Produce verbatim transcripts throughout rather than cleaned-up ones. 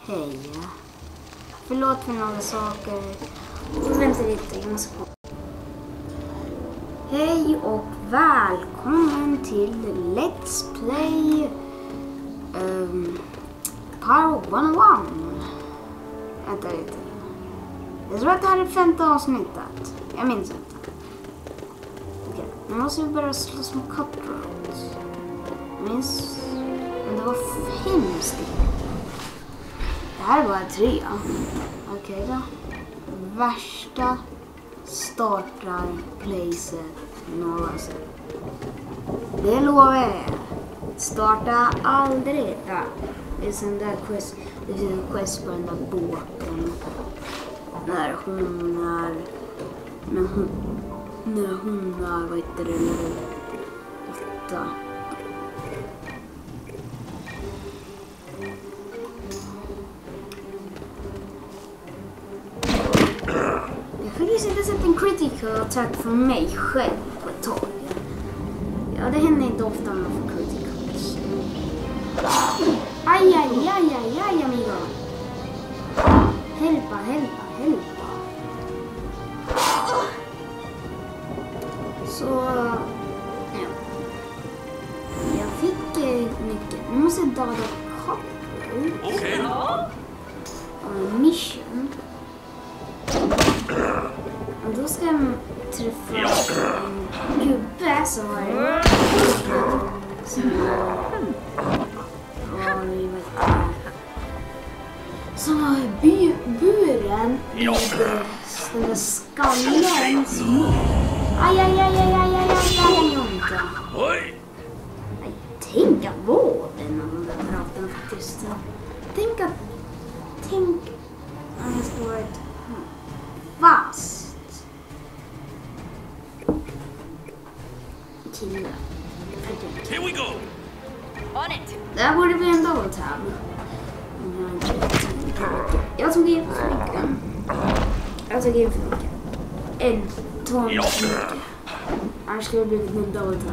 Hej. Förlåt för några saker. Vänta lite, jag ska på. Hej och välkommen till Let's Play um, pirate one oh one. Vänta lite. Jag tror att det här är femte avsnittet. Jag minns inte. Okej, okay. Nu måste vi börja slåss med cutthroats. Jag minns... Men det var fem stycken. Det här är bara tre. Okej okay, då. Värsta startar placet någonsin. Det lovar jag er. Starta aldrig där. Det är sån där quest. Det finns en quest på den där båten. När hon är... När hon... När hon är... Vad heter det? Åtta. Jag har faktiskt inte sett en critical attack från mig själv på ett tag. Ja, det händer inte ofta när man får criticals. Aj, aj, aj, aj, aj, amigo. Helpa, helpa, helpa. Så, ja. Jag fick eh, mycket. Nu måste jag döda koppel. Okej. Och mission. Och då ska jag träffa en gubbe som har som har som har by, buren i den där skallen som aj, aj, aj, aj, aj, aj, aj, aj, aj, tänk att vara den av de där pratarna faktiskt. Tänk att tänk att det ska vara ett fast kille. Here we go. On it. Där borde bli en double tab. Jag tog in för mycket. Jag tog in för mycket. En ton för mycket. Annars skulle det bli en double tab.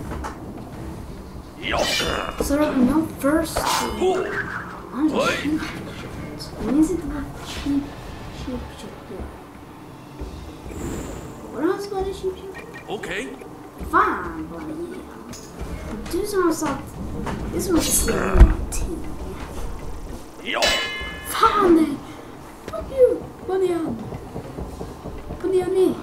Så då, no first. Jag minns inte vad cheap cheap cheap. Vad har han cheap cheap? Okej. Fan vad det är. Du som har sagt... Det är som att säga någonting. Ja. Fan det! Fuck you! Vad är han? Vad är ni?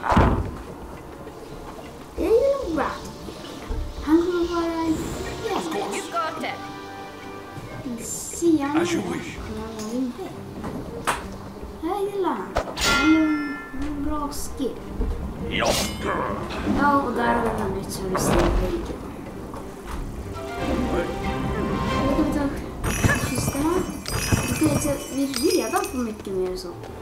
Jag gillar rat. Han kommer vara en jävla... You got it. Se han. As you wish. Jag gillar han. Han har en bra skill. Ja. Ja, och där har vi en nytt så du ser väggen. Jag kan ta just det här. Vi redan får mycket mer så.